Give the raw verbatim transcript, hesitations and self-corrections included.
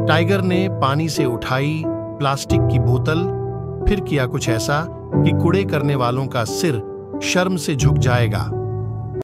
Tiger ने पानी से उठाई प्लास्टिक की बोतल, फिर किया कुछ ऐसा कि कूड़े करने वालों का सिर शर्म से झुक जाएगा।